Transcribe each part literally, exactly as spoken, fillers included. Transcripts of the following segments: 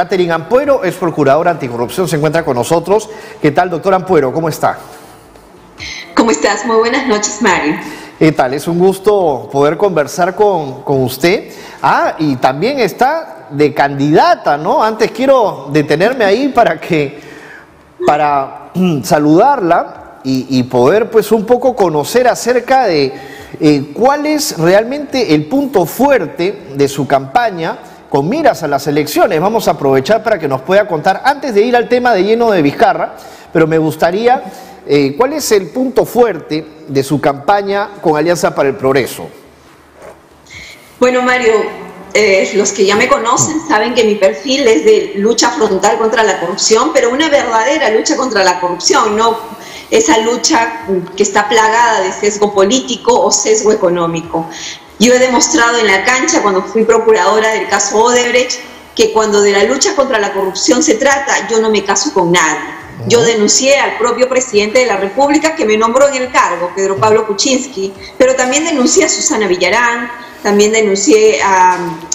Catherine Ampuero es procuradora anticorrupción, se encuentra con nosotros. ¿Qué tal, doctora Ampuero? ¿Cómo está? ¿Cómo estás? Muy buenas noches, Mario. ¿Qué tal? Es un gusto poder conversar con, con usted. Ah, y también está de candidata, ¿no? Antes quiero detenerme ahí para que, para saludarla y, y poder pues un poco conocer acerca de eh, cuál es realmente el punto fuerte de su campaña con miras a las elecciones. Vamos a aprovechar para que nos pueda contar, antes de ir al tema de lleno de Vizcarra, pero me gustaría, eh, ¿cuál es el punto fuerte de su campaña con Alianza para el Progreso? Bueno, Mario, eh, los que ya me conocen saben que mi perfil es de lucha frontal contra la corrupción, pero una verdadera lucha contra la corrupción, no esa lucha que está plagada de sesgo político o sesgo económico. Yo he demostrado en la cancha, cuando fui procuradora del caso Odebrecht, que cuando de la lucha contra la corrupción se trata, yo no me caso con nadie. Yo denuncié al propio presidente de la República que me nombró en el cargo, Pedro Pablo Kuczynski, pero también denuncié a Susana Villarán, también denuncié a,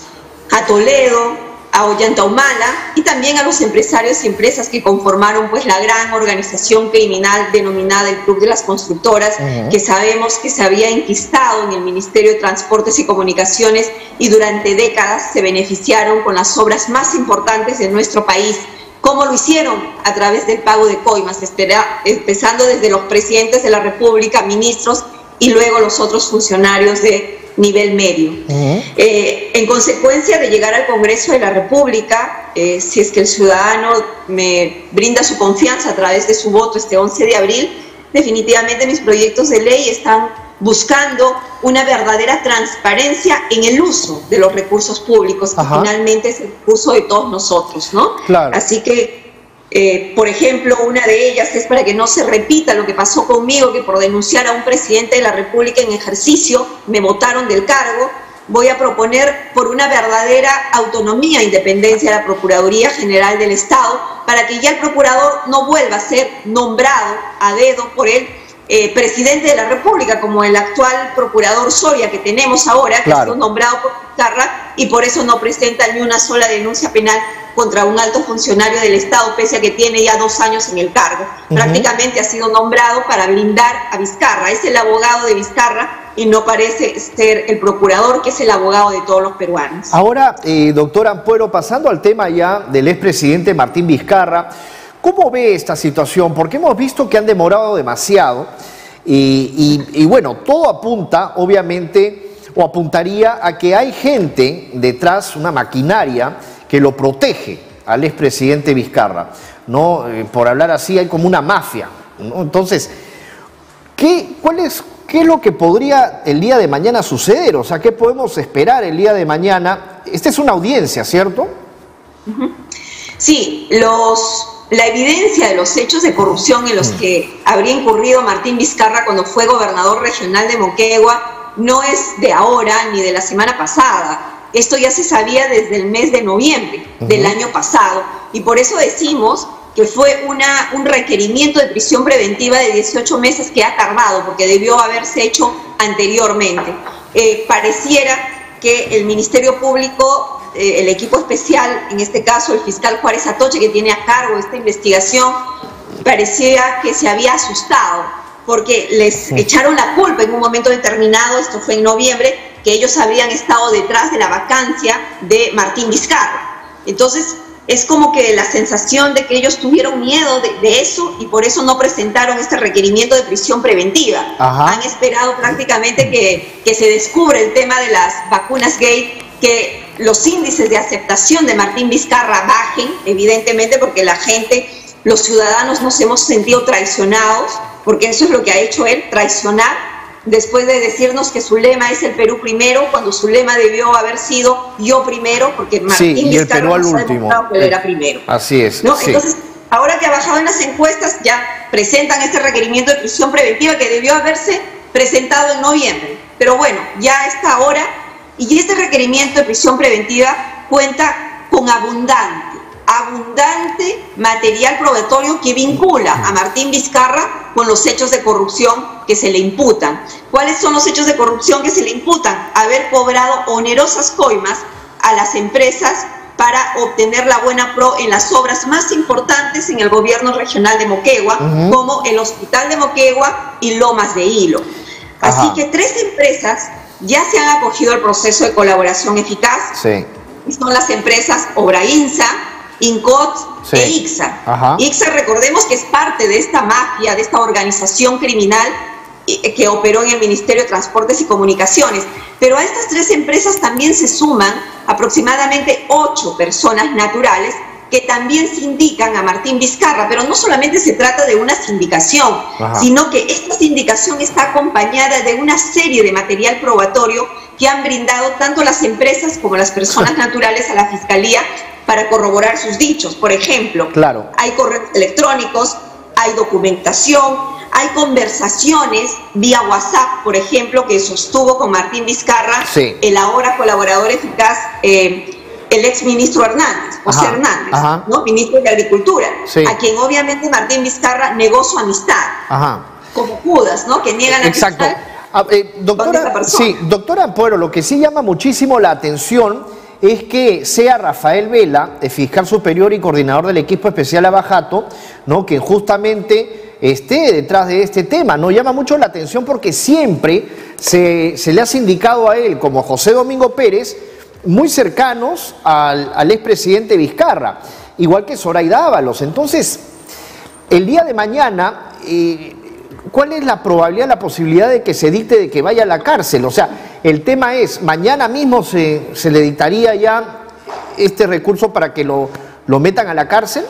a Toledo, a Ollanta Humala y también a los empresarios y empresas que conformaron pues la gran organización criminal denominada el Club de las Constructoras, uh-huh. que sabemos que se había enquistado en el Ministerio de Transportes y Comunicaciones y durante décadas se beneficiaron con las obras más importantes de nuestro país. ¿Cómo lo hicieron? A través del pago de coimas, espera, empezando desde los presidentes de la República, ministros y luego los otros funcionarios de nivel medio. Uh-huh. eh, en consecuencia de llegar al Congreso de la República, eh, si es que el ciudadano me brinda su confianza a través de su voto este once de abril, definitivamente mis proyectos de ley están buscando una verdadera transparencia en el uso de los recursos públicos, que uh-huh. finalmente es el uso de todos nosotros, ¿no? Claro. Así que Eh, por ejemplo, una de ellas es para que no se repita lo que pasó conmigo, que por denunciar a un presidente de la República en ejercicio me botaron del cargo. Voy a proponer por una verdadera autonomía e independencia de la Procuraduría General del Estado, para que ya el procurador no vuelva a ser nombrado a dedo por el eh, presidente de la República, como el actual procurador Soria que tenemos ahora, que claro. ha sido nombrado por Vizcarra y por eso no presenta ni una sola denuncia penal contra un alto funcionario del Estado, pese a que tiene ya dos años en el cargo. Uh-huh. Prácticamente ha sido nombrado para blindar a Vizcarra. Es el abogado de Vizcarra y no parece ser el procurador, que es el abogado de todos los peruanos. Ahora, eh, doctora Ampuero, pasando al tema ya del expresidente Martín Vizcarra, ¿cómo ve esta situación? Porque hemos visto que han demorado demasiado y, y, y bueno, todo apunta, obviamente, o apuntaría a que hay gente detrás, una maquinaria, que lo protege al expresidente Vizcarra, ¿no? Eh, por hablar así, hay como una mafia, ¿no? Entonces, ¿qué, cuál es, ¿qué es lo que podría el día de mañana suceder? O sea, ¿qué podemos esperar el día de mañana? Esta es una audiencia, ¿cierto? Sí, los, la evidencia de los hechos de corrupción en los que habría incurrido Martín Vizcarra cuando fue gobernador regional de Moquegua no es de ahora ni de la semana pasada. Esto ya se sabía desde el mes de noviembre uh-huh. del año pasado y por eso decimos que fue una, un requerimiento de prisión preventiva de dieciocho meses que ha tardado porque debió haberse hecho anteriormente. Eh, pareciera que el Ministerio Público, eh, el equipo especial, en este caso el fiscal Juárez Atoche, que tiene a cargo esta investigación, parecía que se había asustado porque les uh-huh. echaron la culpa en un momento determinado, esto fue en noviembre, que ellos habrían estado detrás de la vacancia de Martín Vizcarra. Entonces, es como que la sensación de que ellos tuvieron miedo de, de eso y por eso no presentaron este requerimiento de prisión preventiva. Ajá. Han esperado prácticamente que, que se descubra el tema de las vacunas gay, que los índices de aceptación de Martín Vizcarra bajen, evidentemente porque la gente, los ciudadanos nos hemos sentido traicionados, porque eso es lo que ha hecho él, traicionar, después de decirnos que su lema es el Perú primero, cuando su lema debió haber sido yo primero, porque Martín sí, Vizcarra nos ha demostrado que él era primero. Así es. ¿No? Sí. Entonces, ahora que ha bajado en las encuestas, ya presentan este requerimiento de prisión preventiva que debió haberse presentado en noviembre. Pero bueno, ya está ahora, y este requerimiento de prisión preventiva cuenta con abundante, abundante material probatorio que vincula a Martín Vizcarra con los hechos de corrupción que se le imputan. ¿Cuáles son los hechos de corrupción que se le imputan? Haber cobrado onerosas coimas a las empresas para obtener la buena pro en las obras más importantes en el gobierno regional de Moquegua, uh-huh. como el Hospital de Moquegua y Lomas de Hilo. Así Ajá. que tres empresas ya se han acogido al proceso de colaboración eficaz. Sí. Son las empresas Obrainsa, Incot sí. e Ixa. Ajá. Ixa, recordemos que es parte de esta mafia, de esta organización criminal que operó en el Ministerio de Transportes y Comunicaciones. Pero a estas tres empresas también se suman aproximadamente ocho personas naturales que también sindican a Martín Vizcarra, pero no solamente se trata de una sindicación, Ajá. sino que esta sindicación está acompañada de una serie de material probatorio que han brindado tanto las empresas como las personas naturales a la Fiscalía para corroborar sus dichos. Por ejemplo, claro. hay correos electrónicos, hay documentación, hay conversaciones vía WhatsApp, por ejemplo, que sostuvo con Martín Vizcarra, sí. el ahora colaborador eficaz, eh, el ex ministro Hernández, José ajá, Hernández, ajá. ¿no? ministro de Agricultura, sí. a quien obviamente Martín Vizcarra negó su amistad, ajá. como Judas, ¿no? que niegan la Exacto. amistad. Ah, eh, doctora, sí, doctora Ampuero, lo que sí llama muchísimo la atención es que sea Rafael Vela, el fiscal superior y coordinador del equipo especial Abajato, ¿no? que justamente esté detrás de este tema. No llama mucho la atención porque siempre se, se le ha sindicado a él, como a José Domingo Pérez, muy cercanos al, al expresidente Vizcarra, igual que Zoraida Ábalos. Entonces, el día de mañana, eh, ¿cuál es la probabilidad, la posibilidad de que se dicte de que vaya a la cárcel? O sea, el tema es, mañana mismo se, se le dictaría ya este recurso para que lo, lo metan a la cárcel.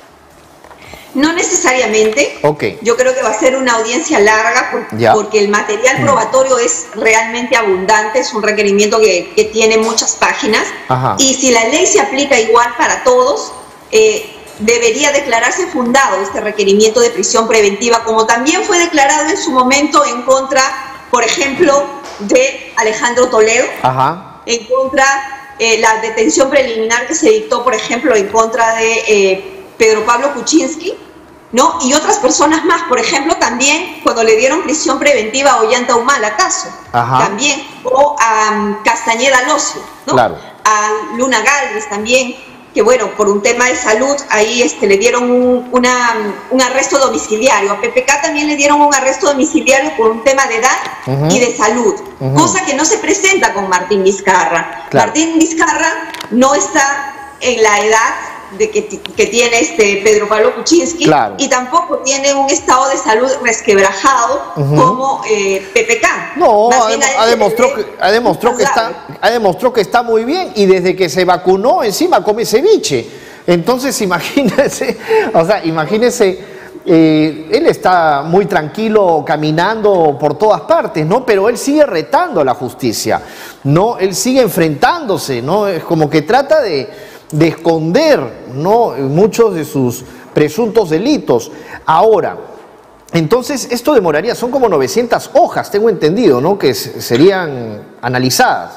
No necesariamente. Okay. Yo creo que va a ser una audiencia larga por, porque el material probatorio es realmente abundante, es un requerimiento que, que tiene muchas páginas. Ajá. Y si la ley se aplica igual para todos, eh, debería declararse fundado este requerimiento de prisión preventiva, como también fue declarado en su momento en contra, por ejemplo, de Alejandro Toledo, Ajá. en contra eh, la detención preliminar que se dictó, por ejemplo, en contra de eh, Pedro Pablo Kuczynski, ¿no? Y otras personas más, por ejemplo, también cuando le dieron prisión preventiva a Ollanta Humala, caso, Ajá. también, o a um, Castañeda Locio, ¿no? Claro. A Luna Galvez también, que bueno, por un tema de salud, ahí este, le dieron un, una, un arresto domiciliario. A P P K también le dieron un arresto domiciliario por un tema de edad uh-huh. y de salud, uh-huh. cosa que no se presenta con Martín Vizcarra. Claro. Martín Vizcarra no está en la edad de que, que tiene este Pedro Pablo Kuczynski, claro. y tampoco tiene un estado de salud resquebrajado uh-huh. como eh, P P K. No, ha, ha, demostrado que, ha, demostrado que está, ha demostrado que está muy bien, y desde que se vacunó encima come ceviche. Entonces imagínense, o sea, imagínense, eh, él está muy tranquilo caminando por todas partes, ¿no? Pero él sigue retando a la justicia, ¿no? Él sigue enfrentándose, ¿no? Es como que trata de de esconder, ¿no?, muchos de sus presuntos delitos. Ahora, entonces esto demoraría, son como novecientas hojas, tengo entendido, ¿no?, que serían analizadas.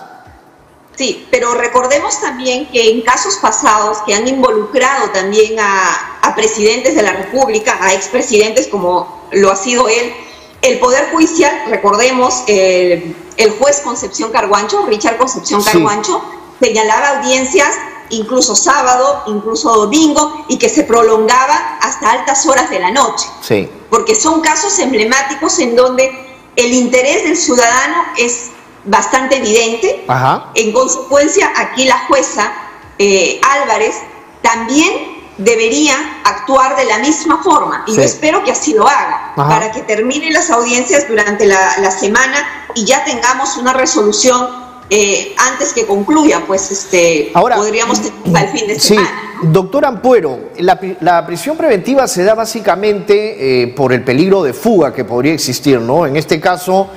Sí, pero recordemos también que en casos pasados que han involucrado también a, a presidentes de la República, a expresidentes como lo ha sido él, el Poder Judicial, recordemos, eh, el juez Concepción Carguancho, Richard Concepción Carguancho, sí. señalaba audiencias incluso sábado, incluso domingo, y que se prolongaba hasta altas horas de la noche. Sí. Porque son casos emblemáticos en donde el interés del ciudadano es bastante evidente. Ajá. En consecuencia, aquí la jueza eh, Álvarez también debería actuar de la misma forma, y sí. yo espero que así lo haga, Ajá. para que terminen las audiencias durante la, la semana y ya tengamos una resolución Eh, antes que concluya, pues este, Ahora, podríamos tener al fin de semana. Sí, ¿no? Doctora Ampuero, la, la prisión preventiva se da básicamente eh, por el peligro de fuga que podría existir, ¿no? En este caso,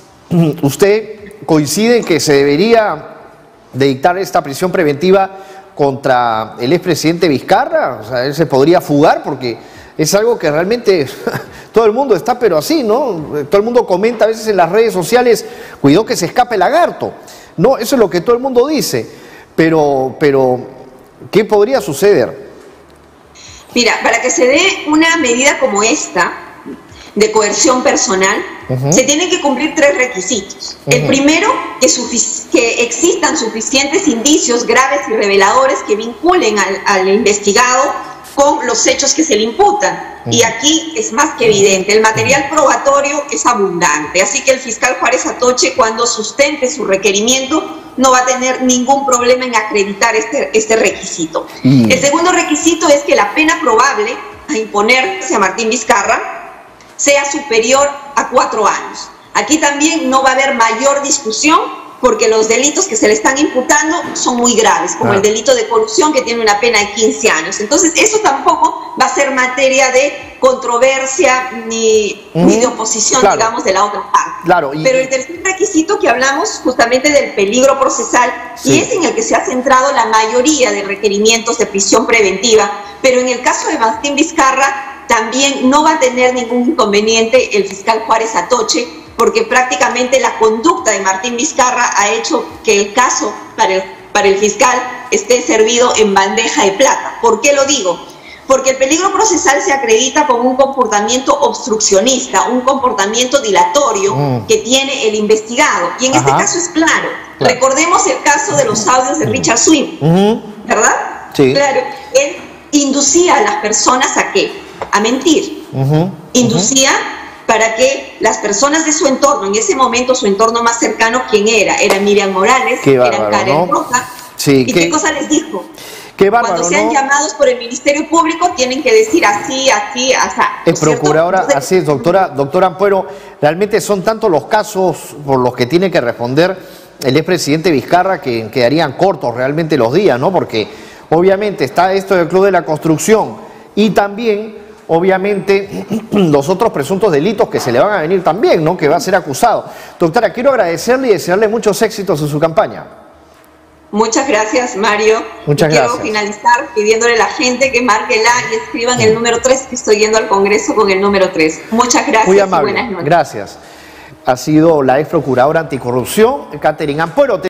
¿usted coincide en que se debería de dictar esta prisión preventiva contra el expresidente Vizcarra? O sea, él se podría fugar porque es algo que realmente todo el mundo está, pero así, ¿no? Todo el mundo comenta a veces en las redes sociales, cuidado que se escape el lagarto. No, eso es lo que todo el mundo dice, pero, pero ¿qué podría suceder? Mira, para que se dé una medida como esta, de coerción personal, uh-huh. se tienen que cumplir tres requisitos. Uh-huh. El primero, que, que existan suficientes indicios graves y reveladores que vinculen al, al investigado con los hechos que se le imputan. Uh-huh. Y aquí es más que evidente, el material probatorio es abundante, así que el fiscal Juárez Atoche, cuando sustente su requerimiento, no va a tener ningún problema en acreditar este, este requisito. Uh-huh. El segundo requisito es que la pena probable a imponerse a Martín Vizcarra sea superior a cuatro años. Aquí también no va a haber mayor discusión porque los delitos que se le están imputando son muy graves, como ah. el delito de corrupción, que tiene una pena de quince años. Entonces, eso tampoco va a ser materia de controversia ni, mm. ni de oposición, claro. digamos, de la otra parte. Claro, y... Pero el tercer requisito que hablamos justamente del peligro procesal, sí. y es en el que se ha centrado la mayoría de requerimientos de prisión preventiva, pero en el caso de Martín Vizcarra, también no va a tener ningún inconveniente el fiscal Juárez Atoche, porque prácticamente la conducta de Martín Vizcarra ha hecho que el caso para el, para el fiscal esté servido en bandeja de plata. ¿Por qué lo digo? Porque el peligro procesal se acredita como un comportamiento obstruccionista, un comportamiento dilatorio mm. que tiene el investigado. Y en Ajá. este caso es claro. claro. Recordemos el caso de los audios de Richard Swing, mm. ¿verdad? Sí. Claro. Él inducía a las personas a qué? A mentir. Uh-huh, Inducía uh-huh. para que las personas de su entorno, en ese momento su entorno más cercano, ¿quién era? Era Miriam Morales, qué bárbaro, era Karen ¿no? Roja. Sí, ¿Y qué, qué cosa les dijo? Qué bárbaro, Cuando sean ¿no? llamados por el Ministerio Público tienen que decir así, así, así. Es procuradora, Entonces, así es, doctora, doctora Ampuero, realmente son tantos los casos por los que tiene que responder el expresidente Vizcarra que quedarían cortos realmente los días, ¿no? Porque obviamente está esto del Club de la Construcción y también obviamente los otros presuntos delitos que se le van a venir también, ¿no? Que va a ser acusado. Doctora, quiero agradecerle y desearle muchos éxitos en su campaña. Muchas gracias, Mario. Muchas Quiero gracias. finalizar pidiéndole a la gente que marque la y escriban el número tres, que estoy yendo al Congreso con el número tres. Muchas gracias. Muy amable. Y buenas noches. Gracias. Ha sido la ex procuradora anticorrupción, Catherine Ampuero.